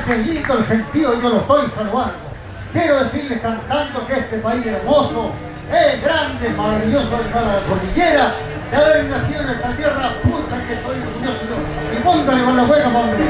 que es lindo el gentío, yo lo estoy saludando. Quiero decirles cantando que este país hermoso es grande, maravilloso para la cordillera, de haber nacido en esta tierra, puta que estoy orgulloso. Y póngale con la buena, hombre.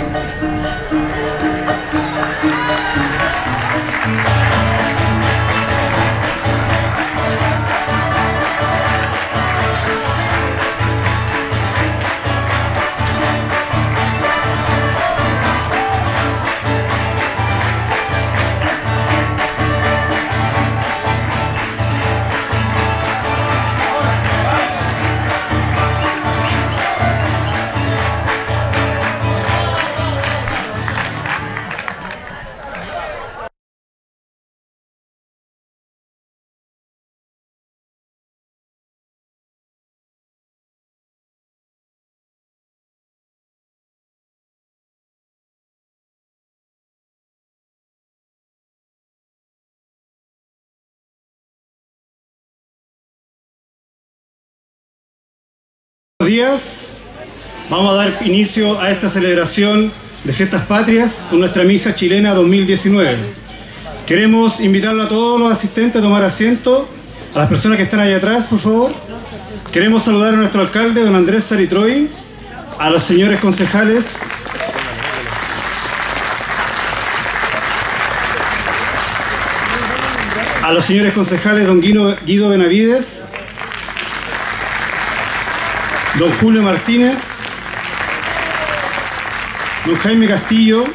Buenos días, vamos a dar inicio a esta celebración de Fiestas Patrias con nuestra Misa Chilena 2019. Queremos invitarlo a todos los asistentes a tomar asiento, a las personas que están ahí atrás, por favor. Queremos saludar a nuestro alcalde, don Andrés Saritroy, a los señores concejales, don Guido Benavides, don Julio Martínez, don Jaime Castillo,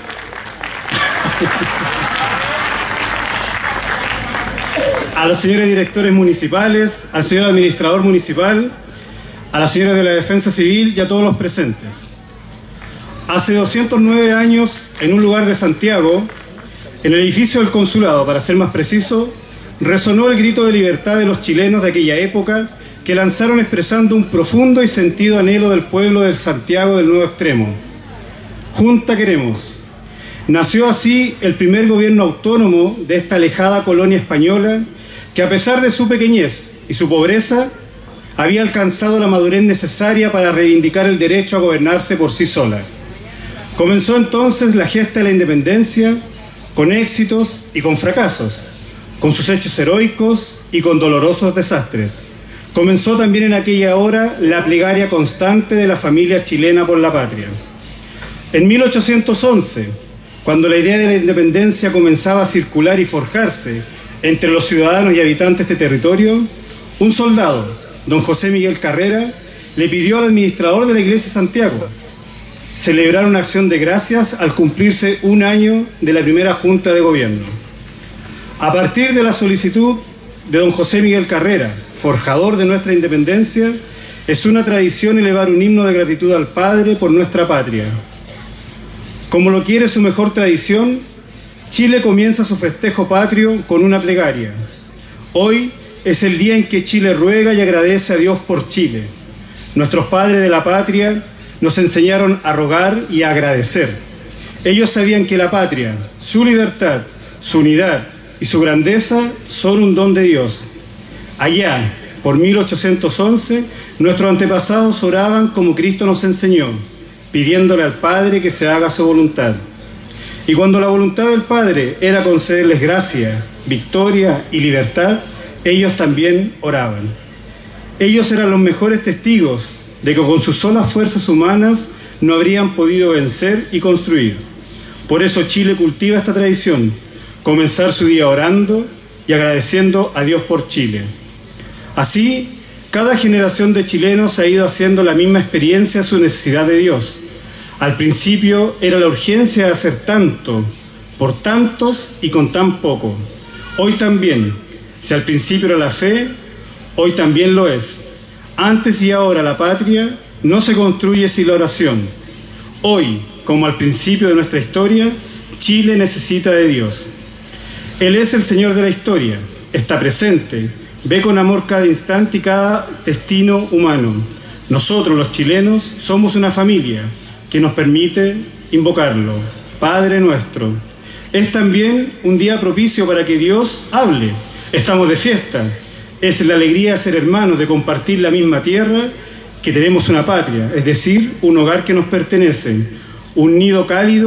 a los señores directores municipales, al señor administrador municipal, a las señoras de la Defensa Civil y a todos los presentes. Hace 209 años, en un lugar de Santiago, en el edificio del consulado, para ser más preciso, resonó el grito de libertad de los chilenos de aquella época, que lanzaron expresando un profundo y sentido anhelo del pueblo del Santiago del Nuevo Extremo. Junta queremos. Nació así el primer gobierno autónomo de esta alejada colonia española, que a pesar de su pequeñez y su pobreza, había alcanzado la madurez necesaria para reivindicar el derecho a gobernarse por sí sola. Comenzó entonces la gesta de la independencia, con éxitos y con fracasos, con sus hechos heroicos y con dolorosos desastres. Comenzó también en aquella hora la plegaria constante de la familia chilena por la patria. En 1811, cuando la idea de la independencia comenzaba a circular y forjarse entre los ciudadanos y habitantes de este territorio, un soldado, don José Miguel Carrera, le pidió al administrador de la iglesia de Santiago celebrar una acción de gracias al cumplirse un año de la primera junta de gobierno. A partir de la solicitud de don José Miguel Carrera, forjador de nuestra independencia, es una tradición elevar un himno de gratitud al Padre por nuestra patria. Como lo quiere su mejor tradición, Chile comienza su festejo patrio con una plegaria. Hoy es el día en que Chile ruega y agradece a Dios por Chile. Nuestros padres de la patria nos enseñaron a rogar y a agradecer. Ellos sabían que la patria, su libertad, su unidad y su grandeza son un don de Dios. Allá, por 1811, nuestros antepasados oraban como Cristo nos enseñó, pidiéndole al Padre que se haga su voluntad. Y cuando la voluntad del Padre era concederles gracia, victoria y libertad, ellos también oraban. Ellos eran los mejores testigos de que con sus solas fuerzas humanas no habrían podido vencer y construir. Por eso Chile cultiva esta tradición, comenzar su día orando y agradeciendo a Dios por Chile. Así, cada generación de chilenos ha ido haciendo la misma experiencia su necesidad de Dios. Al principio era la urgencia de hacer tanto, por tantos y con tan poco. Hoy también, si al principio era la fe, hoy también lo es. Antes y ahora la patria no se construye sin la oración. Hoy, como al principio de nuestra historia, Chile necesita de Dios. Él es el Señor de la historia, está presente, ve con amor cada instante y cada destino humano. Nosotros, los chilenos, somos una familia que nos permite invocarlo. Padre nuestro. Es también un día propicio para que Dios hable. Estamos de fiesta. Es la alegría de ser hermanos, de compartir la misma tierra, que tenemos una patria, es decir, un hogar que nos pertenece, un nido cálido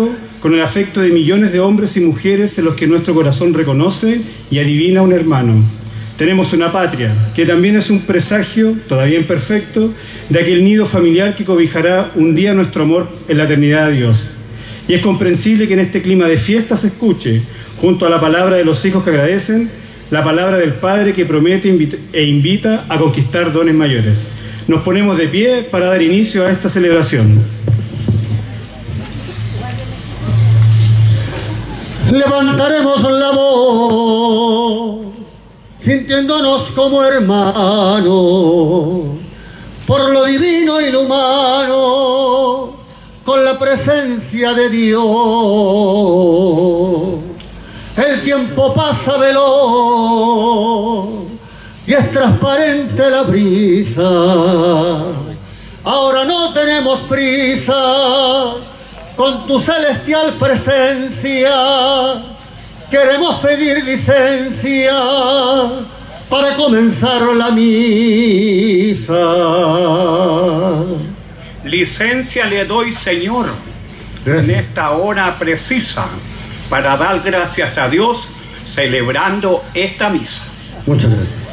con el afecto de millones de hombres y mujeres en los que nuestro corazón reconoce y adivina un hermano. Tenemos una patria, que también es un presagio, todavía imperfecto, de aquel nido familiar que cobijará un día nuestro amor en la eternidad de Dios. Y es comprensible que en este clima de fiesta se escuche, junto a la palabra de los hijos que agradecen, la palabra del Padre que promete e invita a conquistar dones mayores. Nos ponemos de pie para dar inicio a esta celebración. Levantaremos la voz, sintiéndonos como hermanos, por lo divino y lo humano, con la presencia de Dios. El tiempo pasa veloz y es transparente la brisa. Ahora no tenemos prisa, con tu celestial presencia queremos pedir licencia para comenzar la misa. Licencia le doy, Señor, en esta hora precisa, para dar gracias a Dios celebrando esta misa. Muchas gracias.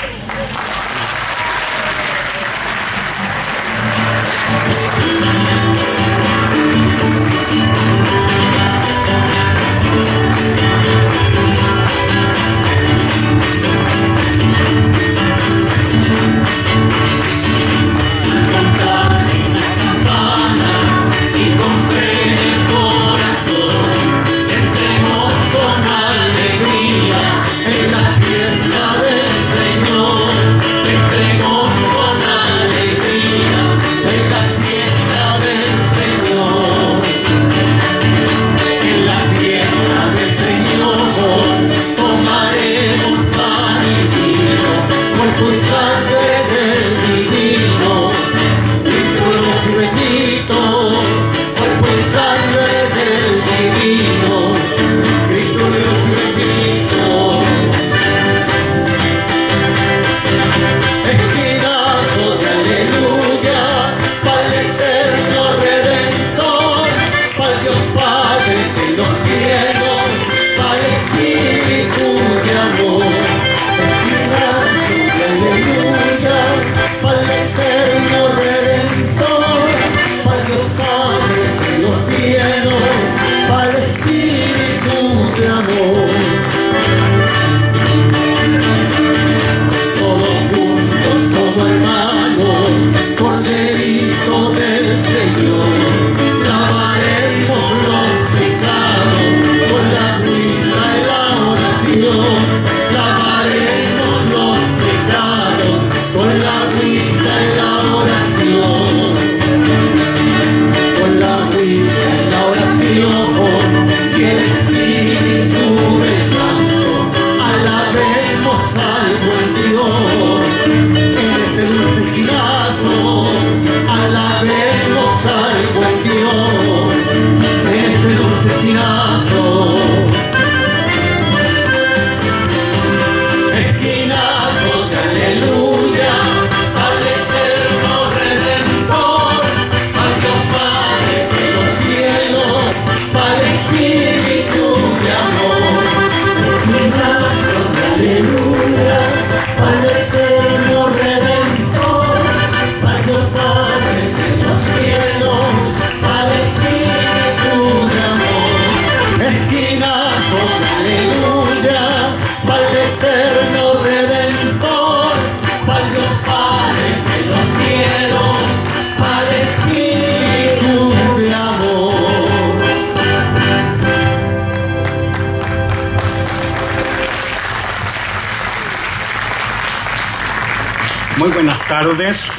Muy buenas tardes.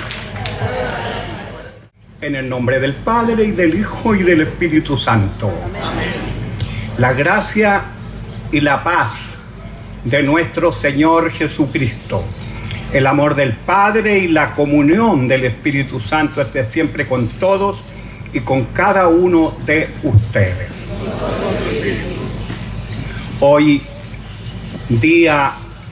En el nombre del Padre, y del Hijo, y del Espíritu Santo. Amén. La gracia y la paz de nuestro Señor Jesucristo, el amor del Padre y la comunión del Espíritu Santo esté siempre con todos y con cada uno de ustedes. Hoy, día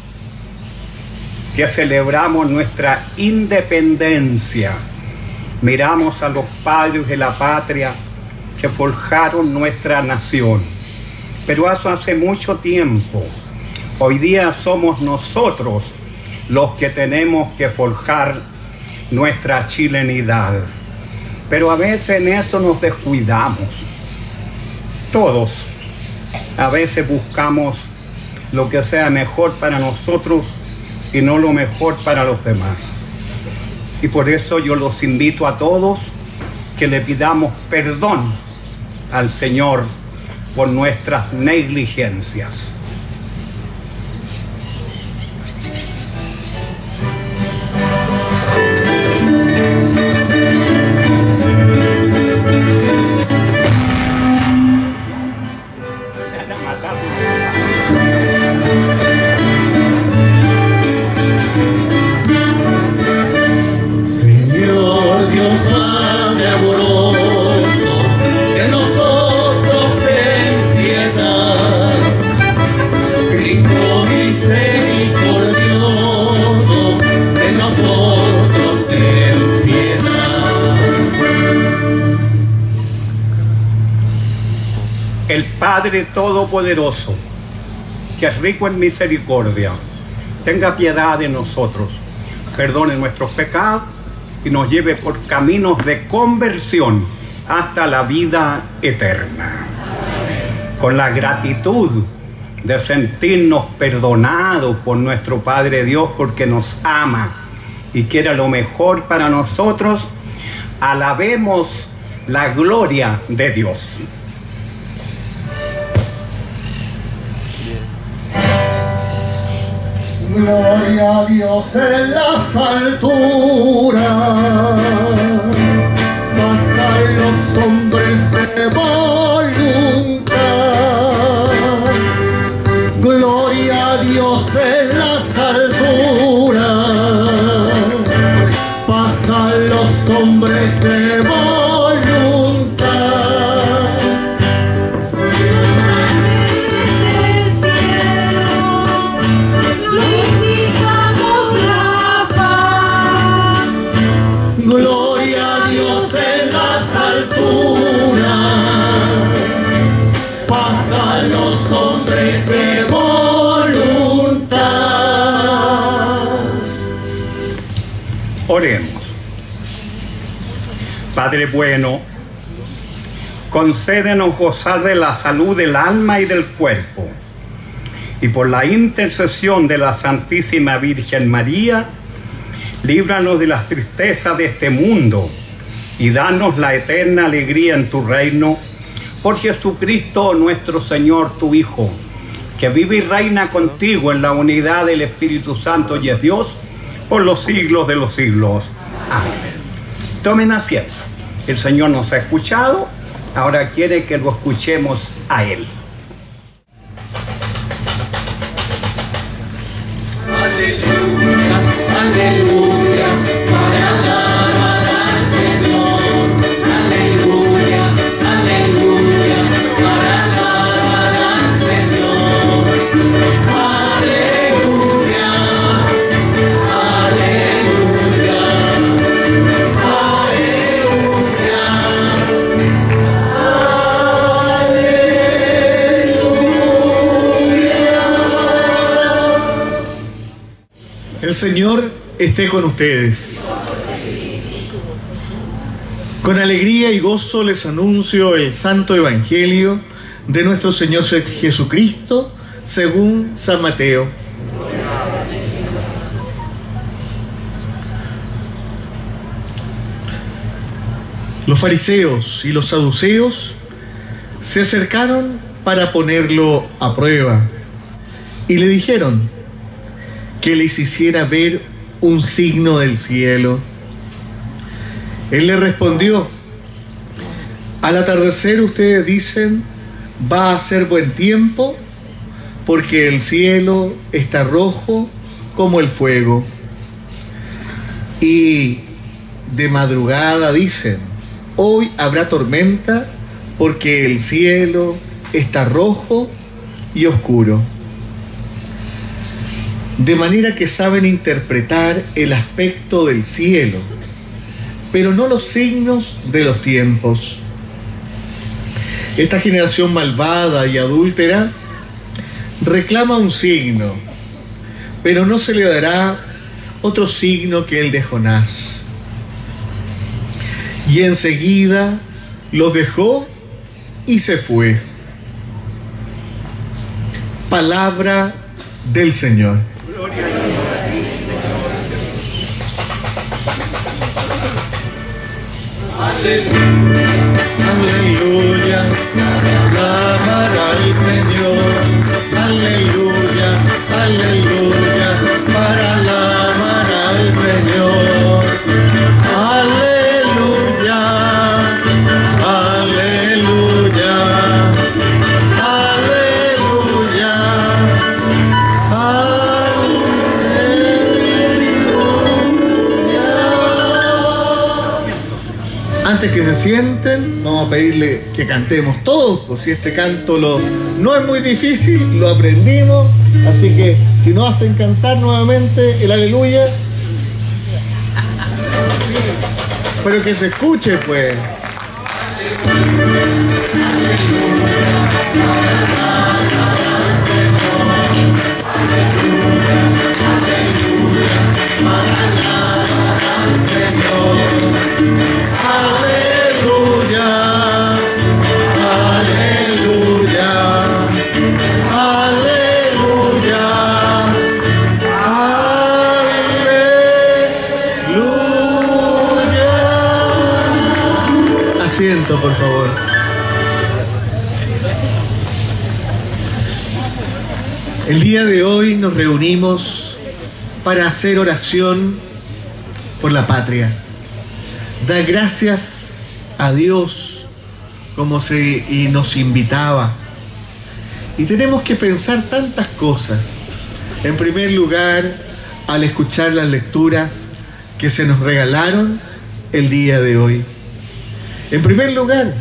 que celebramos nuestra independencia, miramos a los padres de la patria que forjaron nuestra nación. Pero eso hace mucho tiempo. Hoy día somos nosotros los que tenemos que forjar nuestra chilenidad. Pero a veces en eso nos descuidamos. Todos a veces buscamos lo que sea mejor para nosotros y no lo mejor para los demás. Y por eso yo los invito a todos que le pidamos perdón al Señor por nuestras negligencias. El Padre Todopoderoso, que es rico en misericordia, tenga piedad de nosotros, perdone nuestros pecados y nos lleve por caminos de conversión hasta la vida eterna. Con la gratitud de sentirnos perdonados por nuestro Padre Dios, porque nos ama y quiere lo mejor para nosotros, alabemos la gloria de Dios. Gloria a Dios en las alturas, pasan los hombres de voluntad. Gloria a Dios en las alturas, pasan los hombres de voluntad. Gloria a Dios en las alturas, pasan los hombres de voluntad. Oremos. Padre bueno, concédenos gozar de la salud del alma y del cuerpo, y por la intercesión de la Santísima Virgen María, líbranos de las tristezas de este mundo y danos la eterna alegría en tu reino, por Jesucristo nuestro Señor, tu Hijo, que vive y reina contigo en la unidad del Espíritu Santo y es Dios por los siglos de los siglos. Amén. Tomen asiento. El Señor nos ha escuchado, ahora quiere que lo escuchemos a Él. Aleluya, aleluya, para alabar al Señor. Aleluya, aleluya, para alabar al Señor. Aleluya, aleluya, El Señor esté con ustedes. Con alegría y gozo les anuncio el Santo Evangelio de nuestro Señor Jesucristo según San Mateo. Los fariseos y los saduceos se acercaron para ponerlo a prueba y le dijeron que les hiciera ver un signo del cielo. Él le respondió: al atardecer ustedes dicen, va a ser buen tiempo, porque el cielo está rojo como el fuego. Y de madrugada dicen, hoy habrá tormenta, porque el cielo está rojo y oscuro. De manera que saben interpretar el aspecto del cielo, pero no los signos de los tiempos. Esta generación malvada y adúltera reclama un signo, pero no se le dará otro signo que el de Jonás. Y enseguida los dejó y se fue. Palabra del Señor. Aleluya, alabar al Señor. Aleluya, aleluya, para alabar al Señor. Aleluya, aleluya, aleluya, aleluya. Antes que se sienten, vamos a pedirle que cantemos todos, por si este canto no es muy difícil, lo aprendimos, así que si nos hacen cantar nuevamente el aleluya, pero que se escuche pues. Aleluya, aleluya, aleluya, aleluya. Asiento, por favor. El día de hoy nos reunimos para hacer oración por la patria. Dar gracias a Dios como y nos invitaba. Y tenemos que pensar tantas cosas. En primer lugar, al escuchar las lecturas que se nos regalaron el día de hoy. En primer lugar,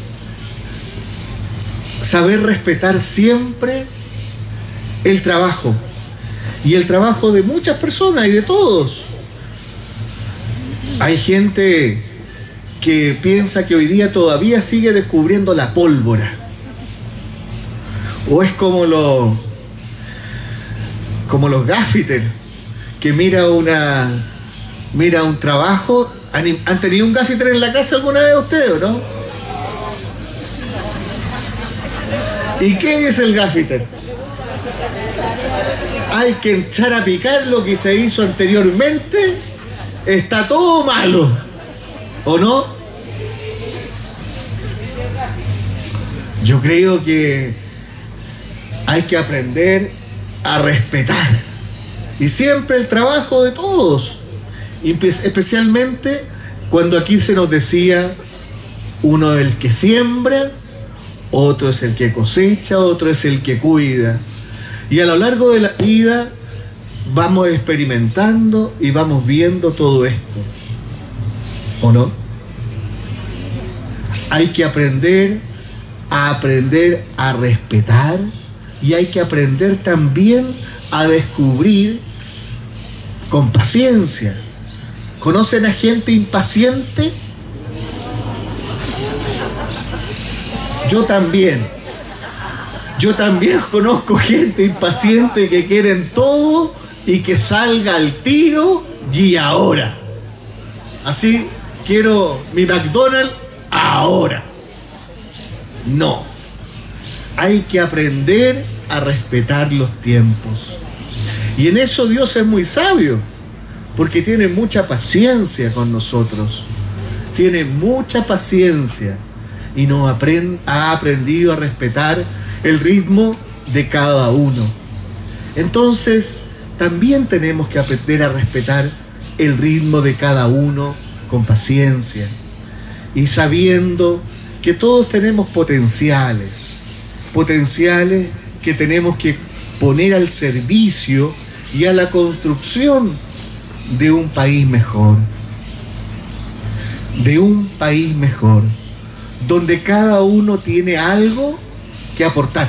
saber respetar siempre el trabajo. Y el trabajo de muchas personas y de todos. Hay gente que piensa que hoy día todavía sigue descubriendo la pólvora. O es como los gaffiters, que mira un trabajo. ¿Han tenido un gaffiter en la casa alguna vez ustedes o no? ¿Y qué es el gaffiter? Hay que echar a picar lo que se hizo anteriormente. Está todo malo, ¿o no? Yo creo que hay que aprender a respetar. Y siempre el trabajo de todos. Especialmente cuando aquí se nos decía, uno es el que siembra, otro es el que cosecha, otro es el que cuida. Y a lo largo de la vida vamos experimentando y vamos viendo todo esto, ¿o no? Hay que aprender a respetar, y hay que aprender también a descubrir con paciencia. ¿Conocen a gente impaciente? Yo también conozco gente impaciente que quieren todo y que salga al tiro y ahora. Así, quiero mi McDonald's ahora. No. Hay que aprender a respetar los tiempos. Y en eso Dios es muy sabio, porque tiene mucha paciencia con nosotros. Tiene mucha paciencia y nos ha aprendido a respetar el ritmo de cada uno. Entonces, también tenemos que aprender a respetar el ritmo de cada uno con paciencia y sabiendo que todos tenemos potenciales que tenemos que poner al servicio y a la construcción de un país mejor, donde cada uno tiene algo que aportar.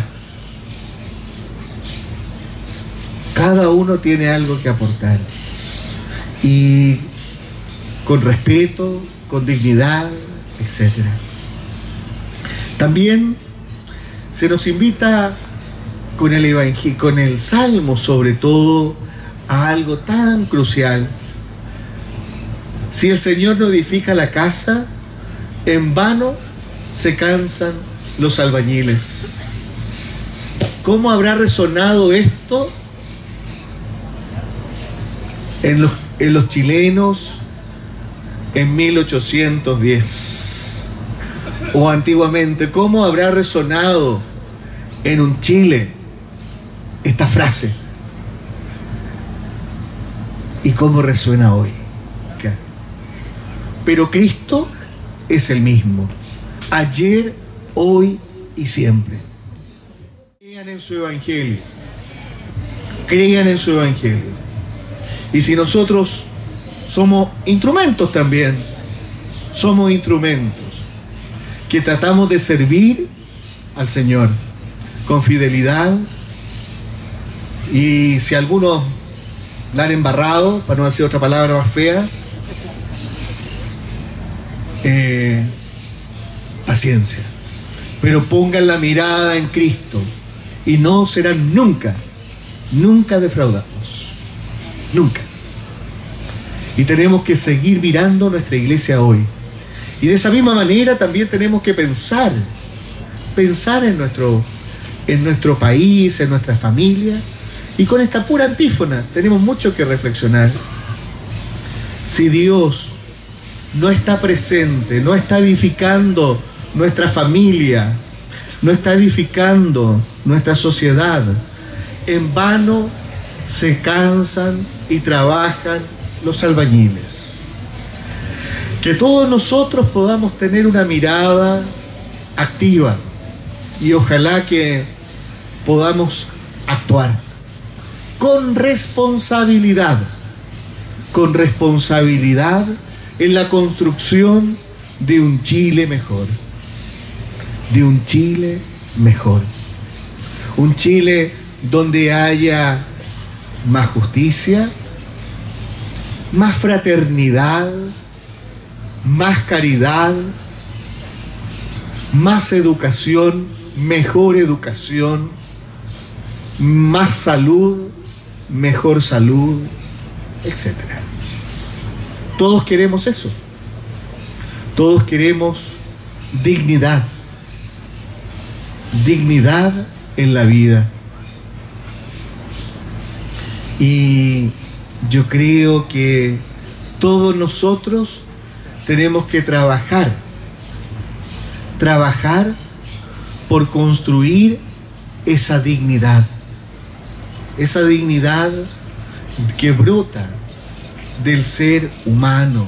Cada uno tiene algo que aportar. Y con respeto, con dignidad, etc. También se nos invita con el Evangelio, con el Salmo sobre todo, a algo tan crucial. Si el Señor no edifica la casa, en vano se cansan los albañiles. ¿Cómo habrá resonado esto en los chilenos en 1810? O antiguamente, ¿cómo habrá resonado en un Chile esta frase? ¿Y cómo resuena hoy? Pero Cristo es el mismo, ayer, hoy y siempre. Crean en su Evangelio. Crean en su Evangelio. Y si nosotros somos instrumentos también, somos instrumentos que tratamos de servir al Señor con fidelidad, y si algunos la han embarrado, para no decir otra palabra más fea, paciencia, pero pongan la mirada en Cristo y no serán nunca defraudados, nunca. Y tenemos que seguir mirando nuestra iglesia hoy, y de esa misma manera también tenemos que pensar en nuestro país, en nuestra familia. Y con esta pura antífona tenemos mucho que reflexionar. Si Dios no está presente, no está edificando nuestra familia, no está edificando nuestra sociedad, en vano se cansan y trabajan los albañiles. Que todos nosotros podamos tener una mirada activa, y ojalá que podamos actuar con responsabilidad en la construcción de un Chile mejor, un Chile donde haya más justicia, más fraternidad, más caridad, más educación, mejor educación, más salud, mejor salud, etc. Todos queremos eso. Todos queremos dignidad en la vida. Y yo creo que todos nosotros tenemos que trabajar por construir esa dignidad que brota del ser humano,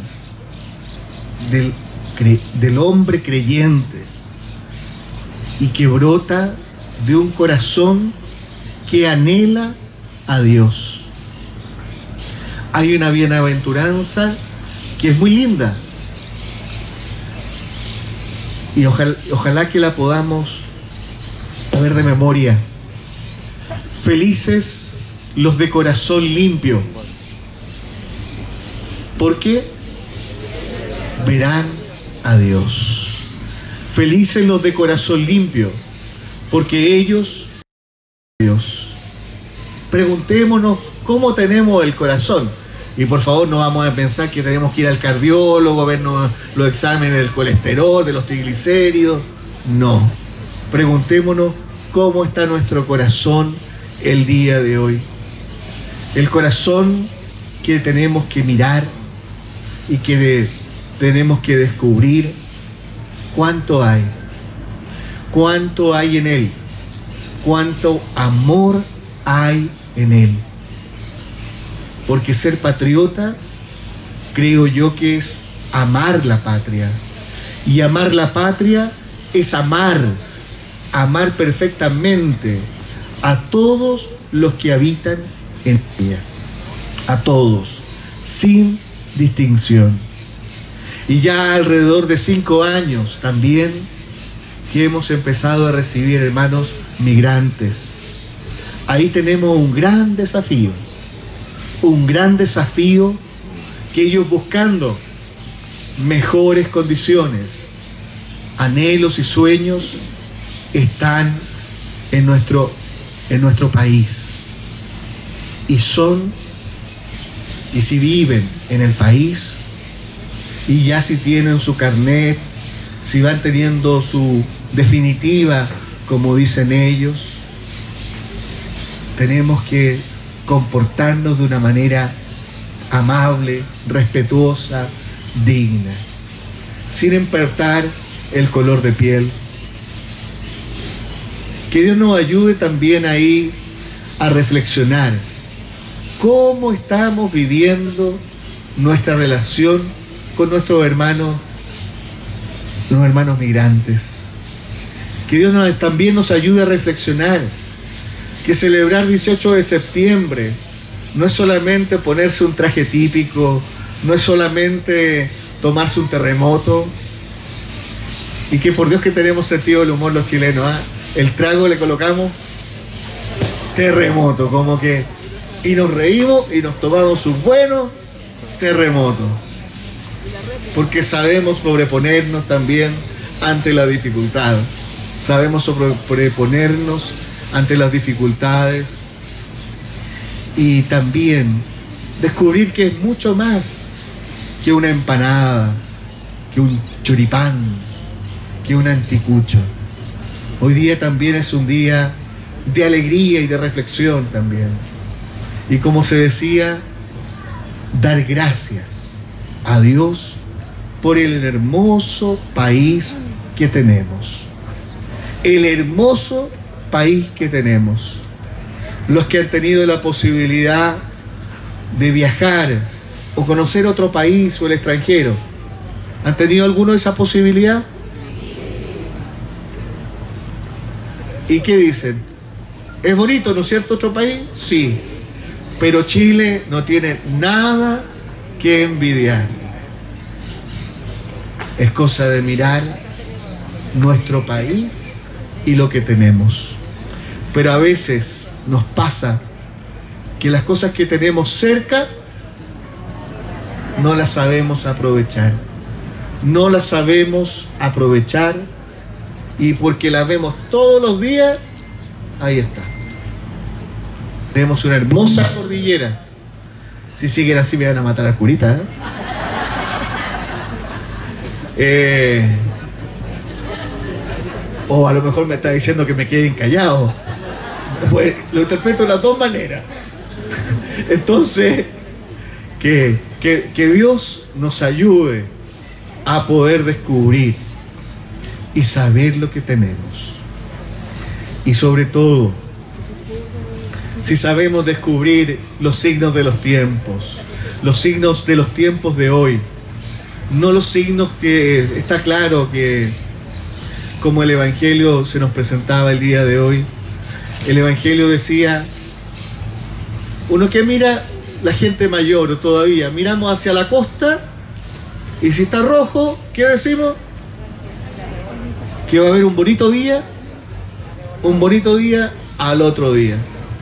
del hombre creyente, y que brota de un corazón que anhela a Dios. Hay una bienaventuranza que es muy linda, y ojalá que la podamos saber de memoria. Felices los de corazón limpio, porque verán a Dios. Felices los de corazón limpio, porque ellos Dios. Preguntémonos cómo tenemos el corazón. Y por favor, no vamos a pensar que tenemos que ir al cardiólogo, vernos los exámenes del colesterol, de los triglicéridos. No. Preguntémonos cómo está nuestro corazón el día de hoy. El corazón que tenemos que mirar y que tenemos que descubrir cuánto hay en él, cuánto amor hay en él. Porque ser patriota, creo yo que es amar la patria. Y amar la patria es amar perfectamente a todos los que habitan en ella. A todos, sin distinción. Y ya alrededor de 5 años también que hemos empezado a recibir hermanos migrantes. Ahí tenemos un gran desafío que ellos, buscando mejores condiciones, anhelos y sueños están en nuestro país. Y si viven en el país, y ya si tienen su carnet, si van teniendo su definitiva, como dicen ellos, tenemos que comportarnos de una manera amable, respetuosa, digna, sin importar el color de piel. Que Dios nos ayude también ahí a reflexionar cómo estamos viviendo nuestra relación con nuestros hermanos, los hermanos migrantes. Que Dios también nos ayude a reflexionar que celebrar 18 de septiembre no es solamente ponerse un traje típico, no es solamente tomarse un terremoto, y que por Dios que tenemos sentido del humor los chilenos, ¿ah? El trago le colocamos terremoto, como que, y nos reímos y nos tomamos un bueno terremoto, porque sabemos sobreponernos también ante la dificultad, sabemos sobreponernos ante las dificultades, y también descubrir que es mucho más que una empanada, que un choripán, que un anticucho. Hoy día también es un día de alegría y de reflexión también. Y como se decía, dar gracias a Dios por el hermoso país que tenemos. El hermoso país que tenemos. Los que han tenido la posibilidad de viajar o conocer otro país o el extranjero, ¿han tenido alguno de esa posibilidad? ¿Y qué dicen? ¿Es bonito, no es cierto, otro país? Sí, pero Chile no tiene nada que envidiar. Es cosa de mirar nuestro país y lo que tenemos. Pero a veces nos pasa que las cosas que tenemos cerca no las sabemos aprovechar. No las sabemos aprovechar, y porque las vemos todos los días, ahí está. Tenemos una hermosa cordillera. Si siguen así me van a matar al curita, o a lo mejor me está diciendo que me quede callado. Pues lo interpreto de las dos maneras. Entonces, que Dios nos ayude a poder descubrir y saber lo que tenemos. Y sobre todo, si sabemos descubrir los signos de los tiempos de hoy, no los signos que está claro que, como el Evangelio se nos presentaba el día de hoy, el Evangelio decía, uno que mira, la gente mayor todavía, miramos hacia la costa, y si está rojo, ¿qué decimos? Que va a haber un bonito día al otro día.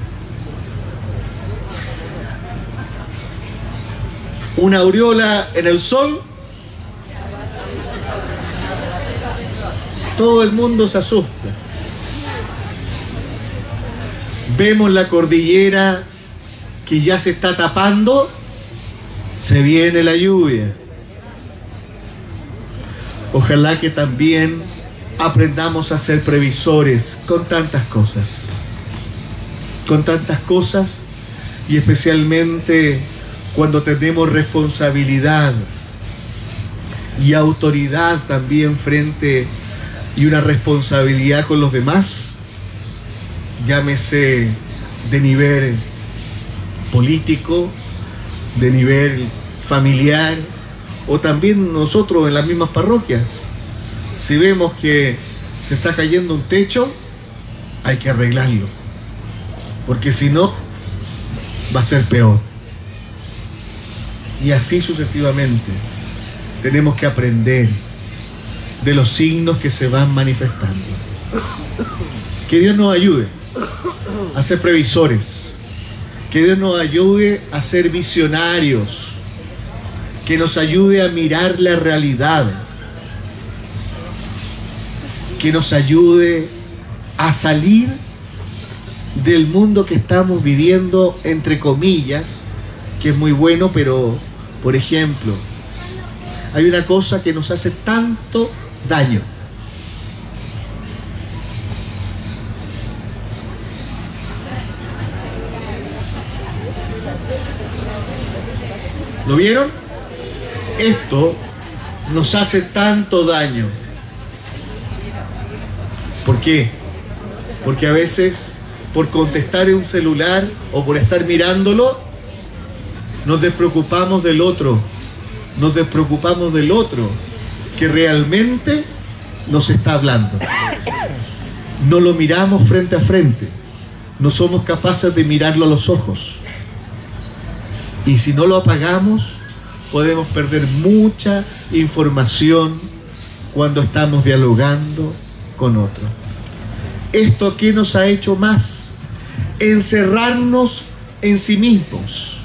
Una aureola en el sol, todo el mundo se asusta. Vemos la cordillera que ya se está tapando, se viene la lluvia. Ojalá que también aprendamos a ser previsores con tantas cosas, y especialmente cuando tenemos responsabilidad y autoridad también frente, y una responsabilidad con los demás, llámese de nivel político, de nivel familiar, o también nosotros en las mismas parroquias. Si vemos que se está cayendo un techo, hay que arreglarlo, porque si no, va a ser peor. Y así sucesivamente. Tenemos que aprender de los signos que se van manifestando. Que Dios nos ayude a ser previsores, que Dios nos ayude a ser visionarios, que nos ayude a mirar la realidad, que nos ayude a salir del mundo que estamos viviendo, entre comillas, que es muy bueno, pero, por ejemplo, hay una cosa que nos hace tanto daño. ¿Lo vieron? Esto nos hace tanto daño. ¿Por qué? Porque a veces, por contestar en un celular o por estar mirándolo, nos despreocupamos del otro. Nos despreocupamos del otro que realmente nos está hablando. No lo miramos frente a frente. No somos capaces de mirarlo a los ojos. Y si no lo apagamos, podemos perder mucha información cuando estamos dialogando con otro. ¿Esto qué nos ha hecho más? Encerrarnos en sí mismos.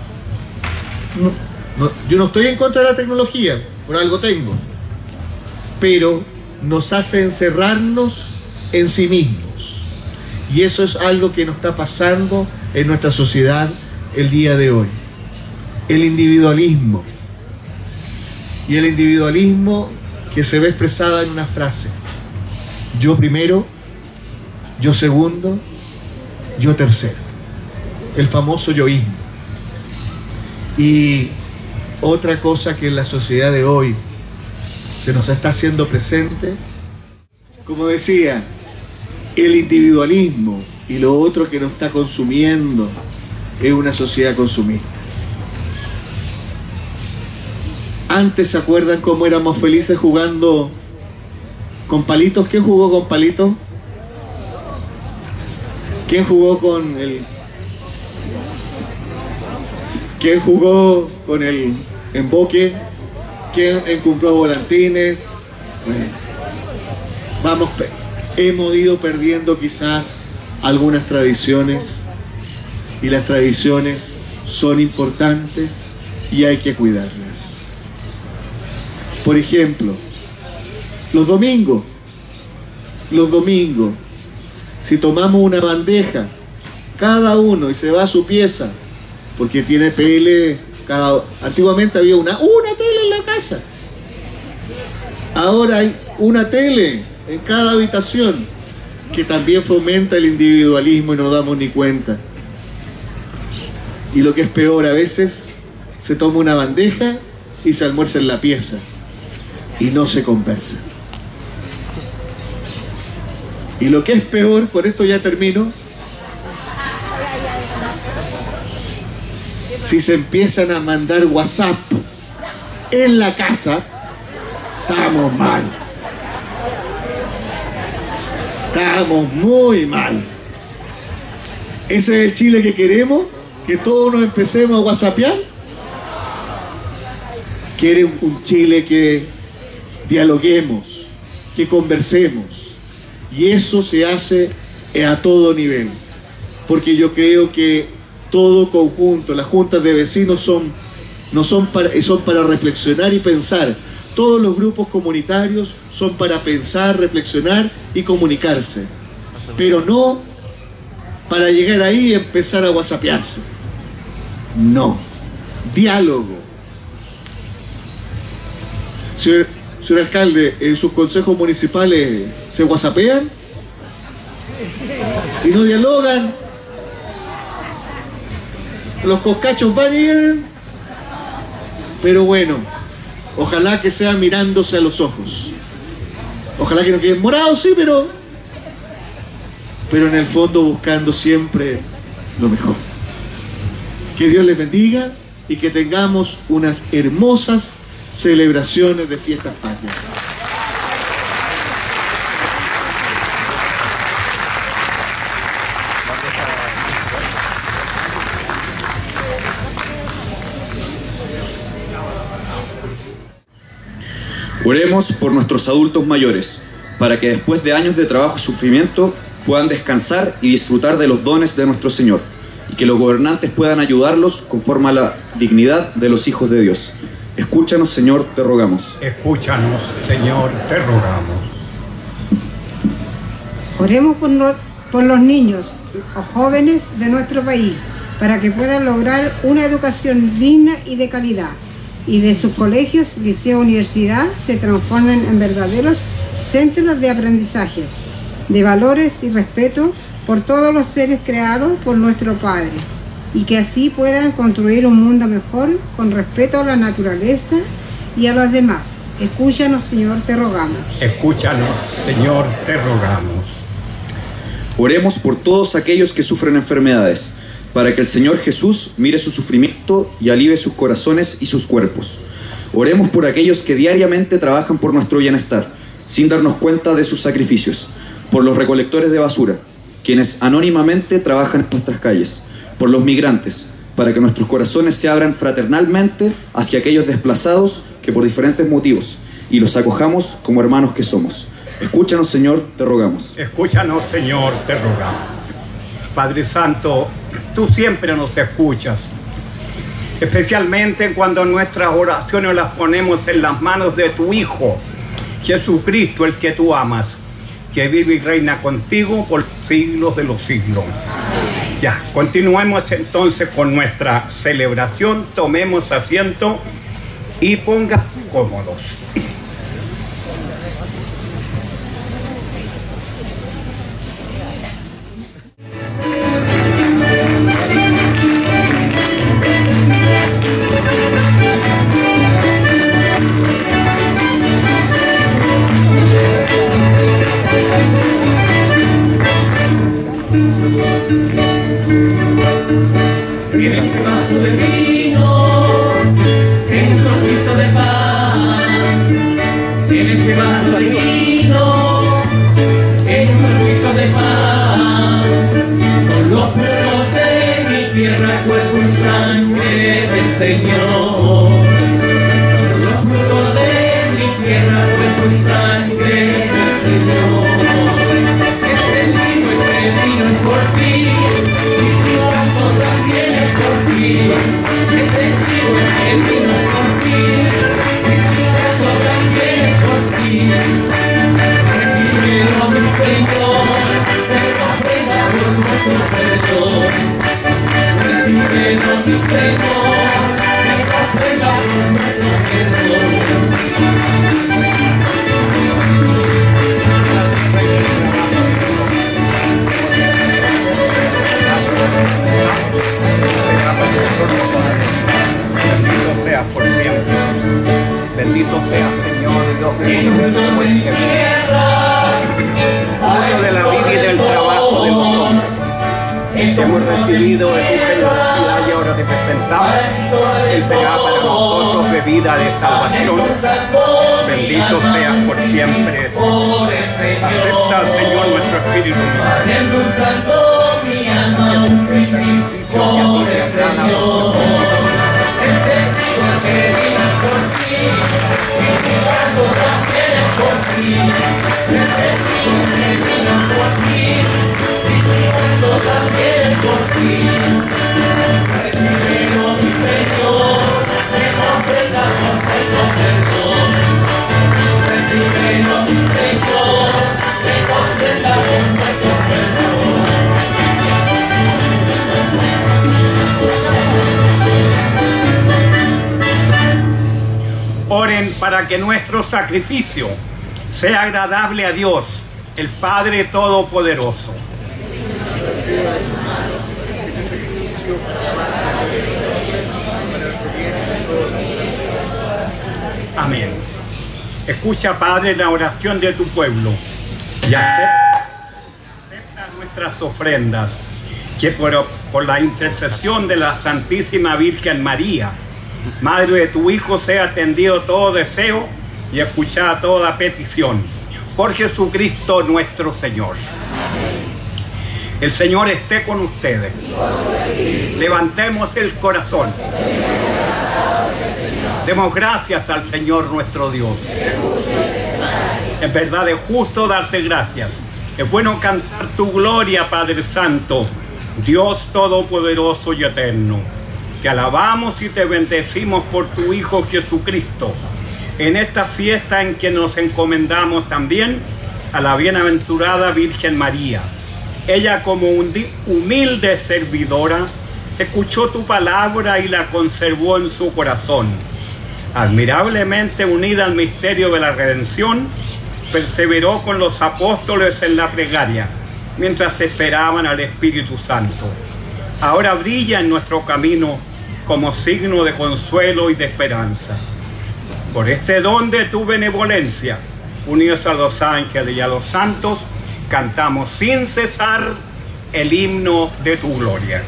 Yo no estoy en contra de la tecnología, por algo tengo, pero nos hace encerrarnos en sí mismos. Y eso es algo que nos está pasando en nuestra sociedad el día de hoy. El individualismo. Y el individualismo que se ve expresado en una frase: yo primero, yo segundo, yo tercero. El famoso yoísmo. Y otra cosa que en la sociedad de hoy se nos está haciendo presente, como decía, el individualismo, y lo otro que nos está consumiendo es una sociedad consumista. Antes, ¿se acuerdan cómo éramos felices jugando con palitos? ¿Quién jugó con palitos? ¿Quién jugó con el... ¿Quién jugó con el emboque? ¿Quién compró volantines? Bueno, hemos ido perdiendo quizás algunas tradiciones, y las tradiciones son importantes y hay que cuidarlas. Por ejemplo, los domingos, si tomamos una bandeja, cada uno, y se va a su pieza, porque tiene tele, antiguamente había una tele en la casa. Ahora hay una tele en cada habitación, que también fomenta el individualismo y no nos damos ni cuenta. Y lo que es peor, a veces se toma una bandeja y se almuerza en la pieza y no se conversa. Y lo que es peor, con esto ya termino, si se empiezan a mandar WhatsApp en la casa, estamos mal. Estamos muy mal. ¿Ese es el Chile que queremos? ¿Que todos nos empecemos a whatsappear? ¿Quiere un Chile que dialoguemos, que conversemos? Y eso se hace a todo nivel. Porque yo creo que todo conjunto, las juntas de vecinos son para reflexionar y pensar. Todos los grupos comunitarios son para pensar, reflexionar y comunicarse. Pero no para llegar ahí y empezar a whatsappearse. No. Diálogo. Señor alcalde, ¿en sus consejos municipales se whatsappean? ¿Y no dialogan? Los coscachos van y vienen. Pero bueno, ojalá que sea mirándose a los ojos. Ojalá que no queden morados, sí, pero en el fondo buscando siempre lo mejor. Que Dios les bendiga y que tengamos unas hermosas celebraciones de fiestas patrias. Oremos por nuestros adultos mayores, para que después de años de trabajo y sufrimiento puedan descansar y disfrutar de los dones de nuestro Señor, y que los gobernantes puedan ayudarlos conforme a la dignidad de los hijos de Dios. Escúchanos, Señor, te rogamos. Escúchanos, Señor, te rogamos. Oremos por los niños o jóvenes de nuestro país, para que puedan lograr una educación digna y de calidad, y de sus colegios, liceo, universidad se transformen en verdaderos centros de aprendizaje, de valores y respeto por todos los seres creados por nuestro Padre, y que así puedan construir un mundo mejor con respeto a la naturaleza y a los demás. Escúchanos, Señor, te rogamos. Escúchanos, Señor, te rogamos. Oremos por todos aquellos que sufren enfermedades, para que el Señor Jesús mire su sufrimiento y alivie sus corazones y sus cuerpos. Oremos por aquellos que diariamente trabajan por nuestro bienestar, sin darnos cuenta de sus sacrificios, por los recolectores de basura, quienes anónimamente trabajan en nuestras calles, por los migrantes, para que nuestros corazones se abran fraternalmente hacia aquellos desplazados que por diferentes motivos, y los acojamos como hermanos que somos. Escúchanos, Señor, te rogamos. Escúchanos, Señor, te rogamos. Padre Santo, tú siempre nos escuchas, especialmente cuando nuestras oraciones las ponemos en las manos de tu Hijo, Jesucristo, el que tú amas, que vive y reina contigo por siglos de los siglos. Ya, continuemos entonces con nuestra celebración, tomemos asiento y pónganse cómodos. En este vaso de vino, en un trocito de pan. En este vaso de vino, en un trocito de pan. Son los frutos de mi tierra, cuerpo y sangre del Señor. Son los frutos de mi tierra, cuerpo y sangre del Señor. Este vino es por ti. También es por ti, este vino es por ti, esto también es por ti. Recíbelo, mi Señor, que ofrenda por nuestro perdón. Recíbelo, mi Señor, que ofrenda por nuestro perdón. Bendito seas por siempre. Bendito seas, Señor, Dios mío, Padre de la vida y del trabajo de los hombres. Que hemos recibido de tu generosidad y ahora te presentamos. Él será para nosotros bebida de salvación. Bendito seas por siempre. Acepta, Señor, nuestro espíritu. Mi alma un brindis por el Señor. Este vino que vino por ti, y si algo también es por ti. Este vino que vino por ti, y si algo también es por ti. Recíbelo, mi Señor, que comprenda con nuestro perdón. Recíbelo, mi Señor, que comprenda con nuestro perdón. Oren para que nuestro sacrificio sea agradable a Dios, el Padre Todopoderoso. Amén. Escucha, Padre, la oración de tu pueblo y acepta nuestras ofrendas, que por la intercesión de la Santísima Virgen María, Madre de tu Hijo, sea atendido todo deseo y escuchada toda petición. Por Jesucristo nuestro Señor. El Señor esté con ustedes. Levantemos el corazón. Demos gracias al Señor nuestro Dios. En verdad es justo darte gracias. Es bueno cantar tu gloria, Padre Santo, Dios Todopoderoso y Eterno. Te alabamos y te bendecimos por tu Hijo Jesucristo, en esta fiesta en que nos encomendamos también a la bienaventurada Virgen María. Ella, como humilde servidora, escuchó tu palabra y la conservó en su corazón. Admirablemente unida al misterio de la redención, perseveró con los apóstoles en la plegaria, mientras esperaban al Espíritu Santo. Ahora brilla en nuestro camino como signo de consuelo y de esperanza. Por este don de tu benevolencia, unidos a los ángeles y a los santos, cantamos sin cesar el himno de tu gloria.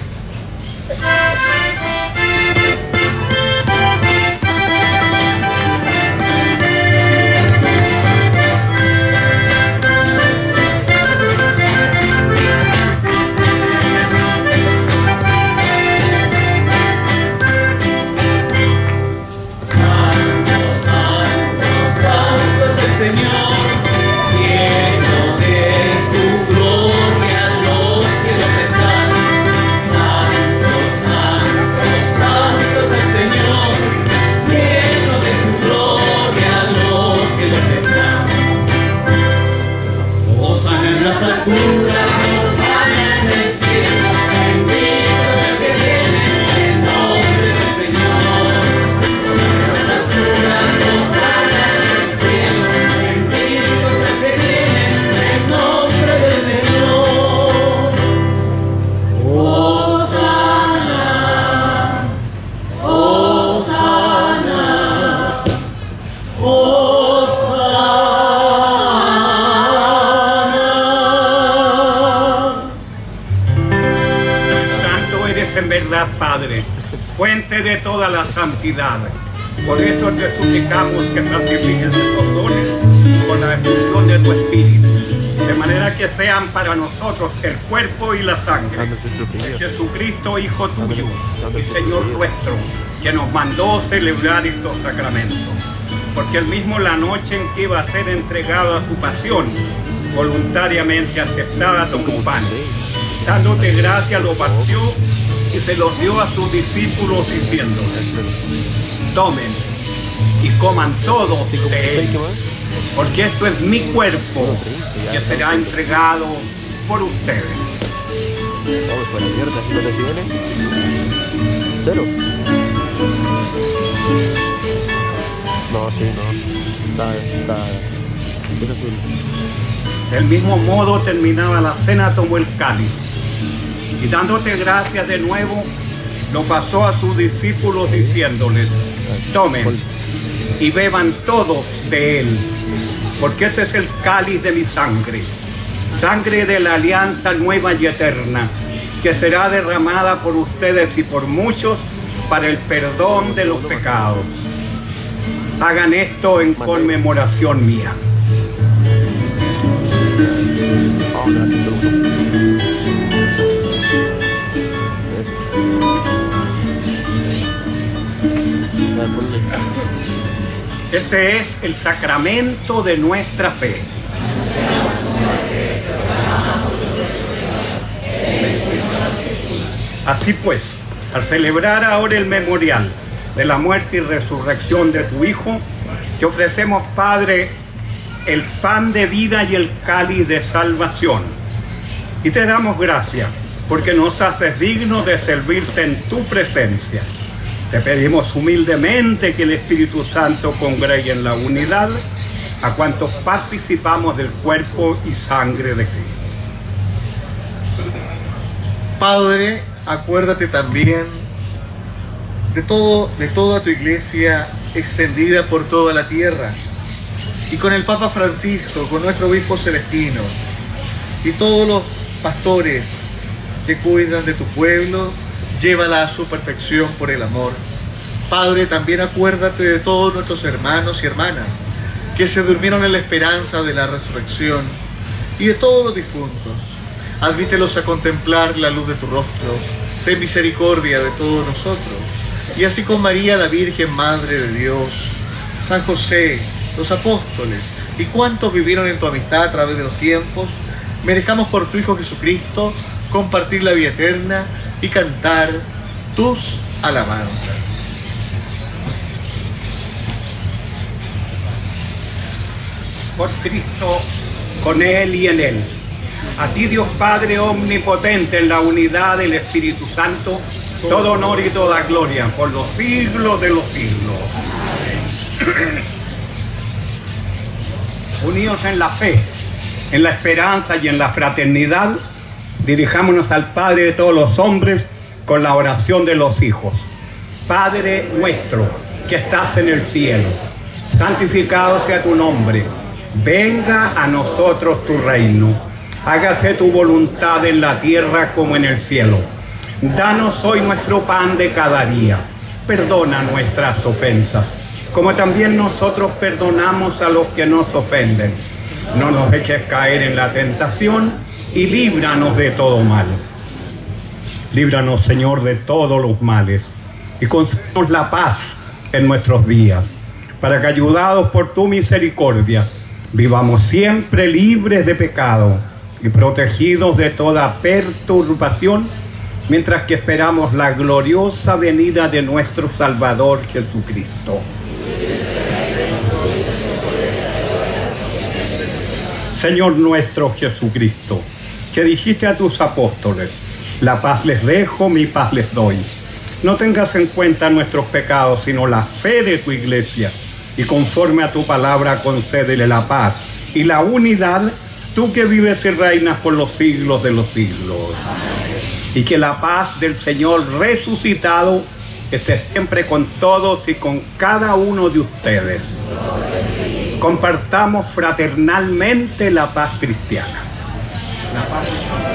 En verdad, Padre, fuente de toda la santidad. Por eso te suplicamos que santifiques estos dones con la efusión de tu Espíritu, de manera que sean para nosotros el cuerpo y la sangre de Jesucristo, Hijo tuyo y Señor nuestro, que nos mandó celebrar estos sacramentos. Porque él mismo, la noche en que iba a ser entregado a su pasión, voluntariamente aceptaba tomó pan. Dándote gracia, lo partió y se los dio a sus discípulos diciéndoles: tomen y coman todos de él, porque esto es mi cuerpo que será entregado por ustedes. Vamos para la mierda, ¿los decibeles? ¿Cero? No, sí, no. Está es azul. Del mismo modo terminaba la cena, tomó el cáliz y dándote gracias de nuevo, lo pasó a sus discípulos diciéndoles: tomen y beban todos de él, porque este es el cáliz de mi sangre, sangre de la alianza nueva y eterna, que será derramada por ustedes y por muchos para el perdón de los pecados. Hagan esto en conmemoración mía. Este es el sacramento de nuestra fe. Así pues, al celebrar ahora el memorial de la muerte y resurrección de tu Hijo, te ofrecemos, Padre, el pan de vida y el cáliz de salvación. Y te damos gracias porque nos haces dignos de servirte en tu presencia. Te pedimos humildemente que el Espíritu Santo congregue en la unidad a cuantos participamos del cuerpo y sangre de Cristo. Padre, acuérdate también de toda tu iglesia extendida por toda la tierra, y con el Papa Francisco, con nuestro obispo Celestino y todos los pastores que cuidan de tu pueblo, llévala a su perfección por el amor. Padre, también acuérdate de todos nuestros hermanos y hermanas que se durmieron en la esperanza de la resurrección, y de todos los difuntos. Admítelos a contemplar la luz de tu rostro. Ten misericordia de todos nosotros. Y así con María, la Virgen Madre de Dios, San José, los apóstoles y cuantos vivieron en tu amistad a través de los tiempos, merezcamos por tu Hijo Jesucristo compartir la vida eterna y cantar tus alabanzas. Por Cristo, con Él y en Él. A ti, Dios Padre omnipotente, en la unidad del Espíritu Santo, todo honor y toda gloria por los siglos de los siglos. Unidos en la fe, en la esperanza y en la fraternidad, dirijámonos al Padre de todos los hombres con la oración de los hijos. Padre nuestro, que estás en el cielo, santificado sea tu nombre. Venga a nosotros tu reino. Hágase tu voluntad en la tierra como en el cielo. Danos hoy nuestro pan de cada día. Perdona nuestras ofensas, como también nosotros perdonamos a los que nos ofenden. No nos dejes caer en la tentación y líbranos de todo mal. Líbranos, Señor, de todos los males y concédenos la paz en nuestros días, para que, ayudados por tu misericordia, vivamos siempre libres de pecado y protegidos de toda perturbación, mientras que esperamos la gloriosa venida de nuestro Salvador Jesucristo. Señor nuestro Jesucristo, que dijiste a tus apóstoles: la paz les dejo, mi paz les doy. No tengas en cuenta nuestros pecados, sino la fe de tu iglesia, y conforme a tu palabra concédele la paz y la unidad, tú que vives y reinas por los siglos de los siglos. Y que la paz del Señor resucitado esté siempre con todos y con cada uno de ustedes. Compartamos fraternalmente la paz cristiana. La paz.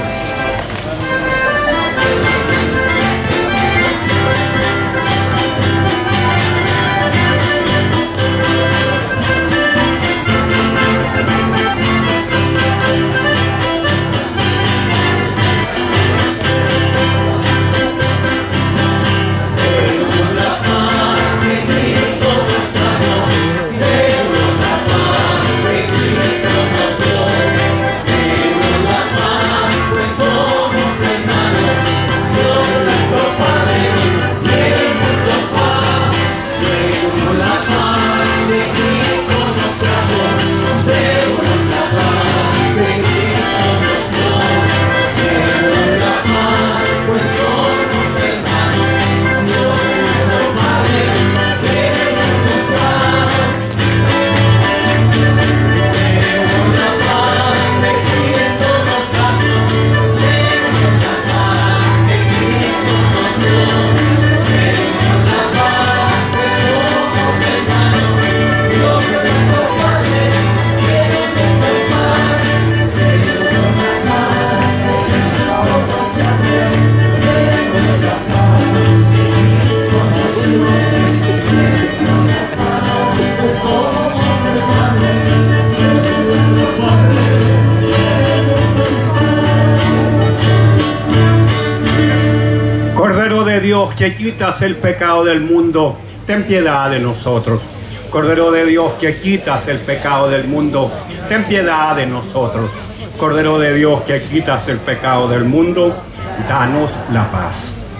Dios, que quitas el pecado del mundo, ten piedad de nosotros. Cordero de Dios, que quitas el pecado del mundo, ten piedad de nosotros. Cordero de Dios, que quitas el pecado del mundo, danos la paz.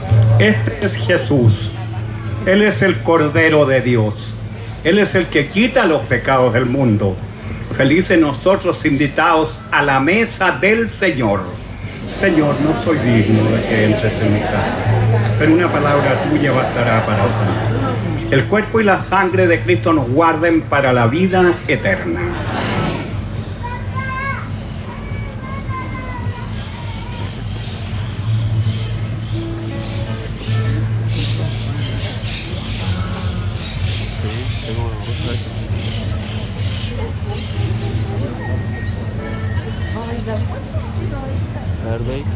Este es Jesús. Él es el Cordero de Dios. Él es el que quita los pecados del mundo. Felices nosotros invitados a la mesa del Señor. Señor, no soy digno de que entres en mi casa, pero una palabra tuya bastará para sanar. El cuerpo y la sangre de Cristo nos guarden para la vida eterna. A ver, de ahí.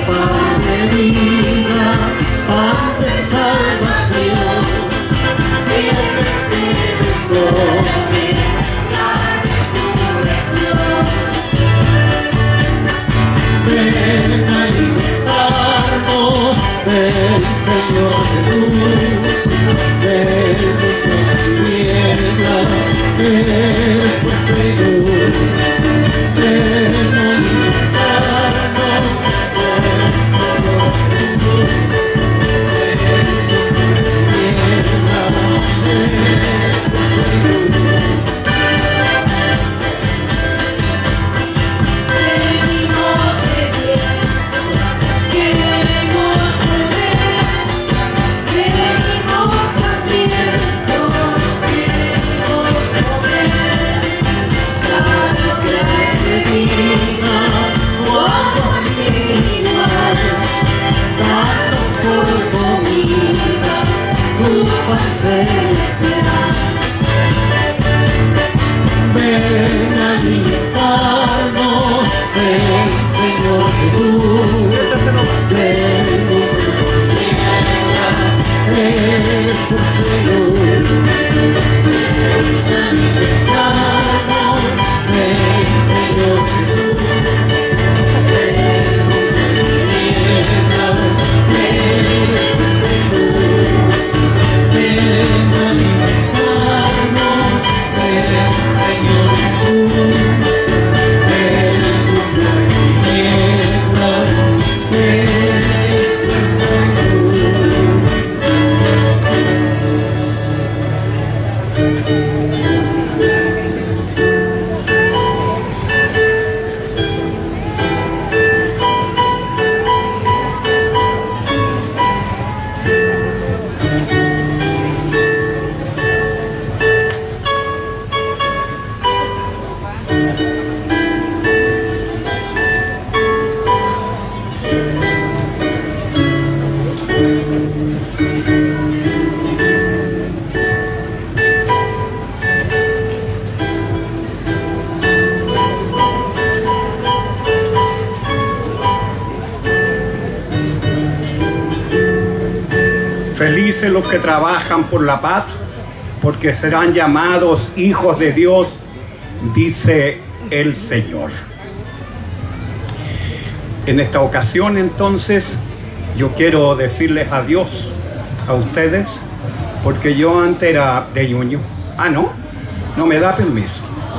pan de vida, pan de salvación, y el Espíritu la resurrección. Ven a alimentarnos del Señor Jesús, del mundo tiniebla, que después de luz. Ven a alimentarnos del Señor Jesús, del mundo tiniebla, que después de luz. Venimos sedientos, queremos beber, venimos hambrientos, queremos comer. Dado que hay vida, o algo similar, danos por comida, tu pan celestial. Ven a alimentarnos del Señor Jesús, del mundo tiniebla, después de luz. Ven a alimentarnos del Señor Jesús, del mundo tiniebla, después de luz. Ven a alimentarnos del Señor Jesús, del mundo tiniebla, después de Felices los que trabajan por la paz, porque serán llamados hijos de Dios, dice el Señor. En esta ocasión, entonces, yo quiero decirles adiós a ustedes, porque yo antes era de Ñuñoa. Ah, ¿no? No me da permiso.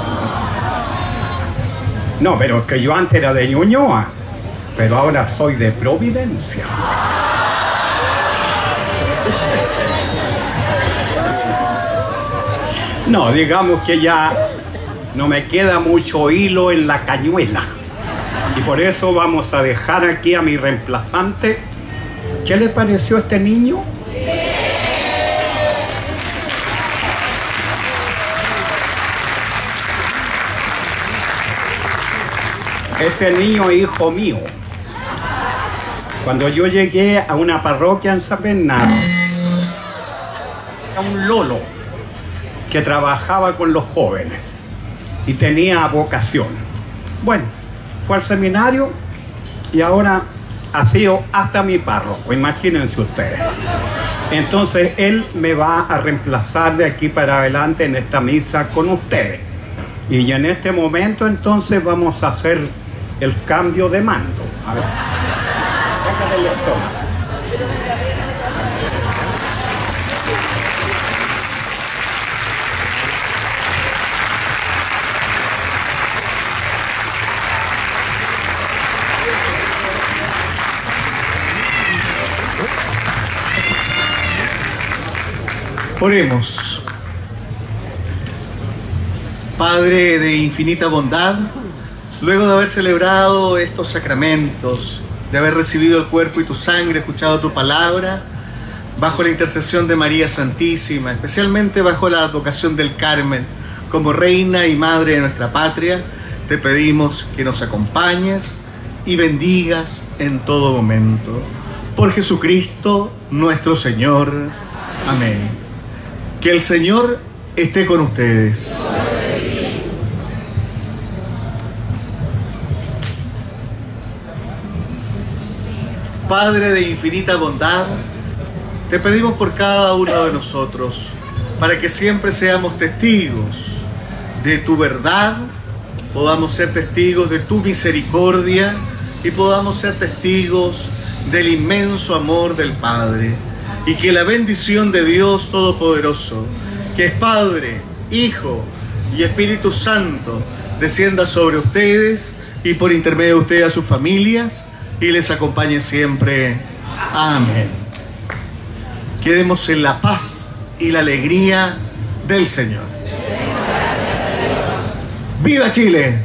No, pero es que yo antes era de Ñuñoa, pero ahora soy de Providencia. No, digamos que ya no me queda mucho hilo en la cañuela. Y por eso vamos a dejar aquí a mi reemplazante. ¿Qué le pareció a este niño? Este niño es hijo mío. Cuando yo llegué a una parroquia en San Bernardo, era un lolo que trabajaba con los jóvenes y tenía vocación. Bueno, fue al seminario y ahora ha sido hasta mi párroco, imagínense ustedes. Entonces él me va a reemplazar de aquí para adelante en esta misa con ustedes. Y en este momento entonces vamos a hacer el cambio de mando. A ver, sácale el estómago. Oremos. Padre de infinita bondad, luego de haber celebrado estos sacramentos, de haber recibido el cuerpo y tu sangre, escuchado tu palabra, bajo la intercesión de María Santísima, especialmente bajo la advocación del Carmen, como Reina y Madre de nuestra patria, te pedimos que nos acompañes y bendigas en todo momento. Por Jesucristo nuestro Señor. Amén. Que el Señor esté con ustedes. Padre de infinita bondad, te pedimos por cada uno de nosotros, para que siempre seamos testigos de tu verdad, podamos ser testigos de tu misericordia y podamos ser testigos del inmenso amor del Padre. Y que la bendición de Dios Todopoderoso, que es Padre, Hijo y Espíritu Santo, descienda sobre ustedes y por intermedio de ustedes a sus familias y les acompañe siempre. Amén. Quedemos en la paz y la alegría del Señor. ¡Viva Chile!